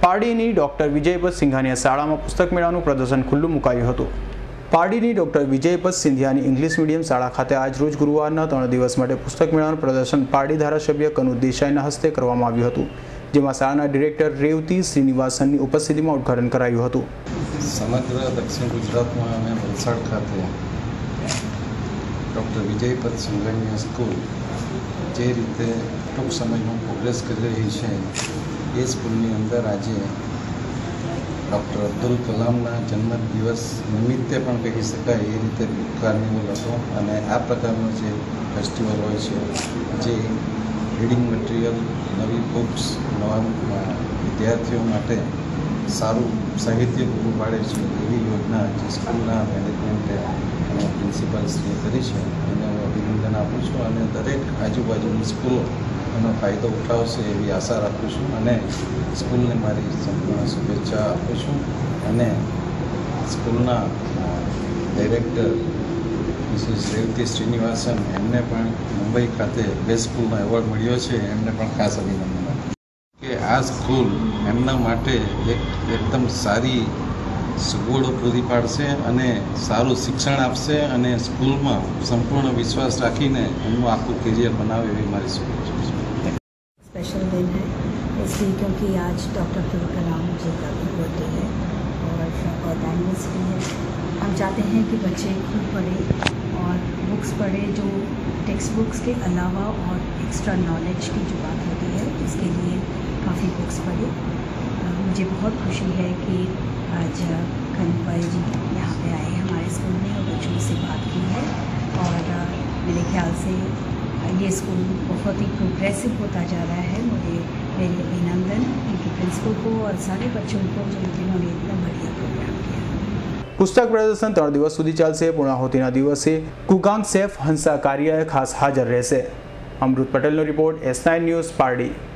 પારડીની doctor વિજયપત Singhania શાળામાં પુસ્તક મેળાનું પ્રદર્શન ખુલ્લું મુકાયું હતું। પારડીની ડોક્ટર વિજયપત સિંધિયાની ઇંગ્લિશ મીડિયમ શાળા ખાતે આજ રોજ ગુરુવારના 3 દિવસ માટે પુસ્તક મેળાનું પ્રદર્શન પારડી ધારાસભ્ય કનુ દેસાઈના હસ્તે કરવામાં આવ્યું હતું, જેમાં શાળાના ડિરેક્ટર રેવતી શ્રીનિવાસનની ઉપસ્થિતિમાં ઉદ્ઘાટન કરાયું હતું। સમગ્ર દક્ષિણ ગુજરાતમાં અને વલસાડ ખાતે ડૉક્ટર વિજયપત સિંઘાનિયા સ્કૂલ જે રીતે ટૂંક સમયમાં પ્રોગ્રેસ કરી રહી છે એ સ્કૂલની અંદર આજે ડૉક્ટર અબ્દુલ કલામના જન્મદિવસ નિમિત્તે પણ કહી શકાય એ રીતે બુક કાર્નિવલ હતો અને આ પ્રકારનો જે ફેસ્ટિવલ હોય છે જે રીડિંગ મટીરિયલ, નવી બુક્સ, નવા વિદ્યાર્થીઓ માટે સારું સાહિત્ય પૂરું પાડે છે એવી યોજના જે સ્કૂલના મેનેજમેન્ટે અને પ્રિન્સિપાલશ્રીએ કરી છે એને હું અભિનંદન આપું છું અને દરેક આજુબાજુની સ્કૂલો એનો ફાયદો ઉઠાવશે એવી આશા રાખું છું અને સ્કૂલને મારી સંપૂર્ણ શુભેચ્છા આપું છું અને સ્કૂલના ડાયરેક્ટર મિસિસ રેવતી શ્રીનિવાસન એમને પણ મુંબઈ ખાતે બેસ્ટ સ્કૂલનો એવોર્ડ મળ્યો છે, એમને પણ ખાસ અભિનંદન આપું કે આ સ્કૂલ એમના માટે એકદમ સારી સગવડો પૂરી પાડશે અને સારું શિક્ષણ આપશે અને સ્કૂલમાં સંપૂર્ણ વિશ્વાસ રાખીને એમનું આખું કરિયર બનાવે એવી મારી શુભેચ્છા છે। स्पेशल दिन है इसलिए क्योंकि आज डॉक्टर अब्दुल कलाम जी का भी बर्थडे है और एनिवर्सरी है। हम चाहते हैं कि बच्चे खूब पढ़े और बुक्स पढ़े जो टेक्स्ट बुक्स के अलावा और एक्स्ट्रा नॉलेज की जो बात होती है उसके लिए काफ़ी बुक्स पढ़े। मुझे बहुत खुशी है कि आज कनू भाई जी यहाँ पे आए हमारे स्कूल में और बच्चों से बात की है और मेरे ख्याल से ये स्कूल बहुत ही प्रोग्रेसिव होता जा रहा है। मुझे मेरे अभिनंदन इनके प्रिंसिपल को और सारे बच्चों को जिन्होंने इतना बढ़िया प्रोग्राम किया। पुस्तक प्रदर्शन 3 दिवस सुधी चालશે। पूर्णाहुतिना दिवसे कुकांग सेफ हंसा कार्य खास हाजर રહેશે। अमृत पटेलનો રિપોર્ટ S9 ન્યૂઝ પારડી।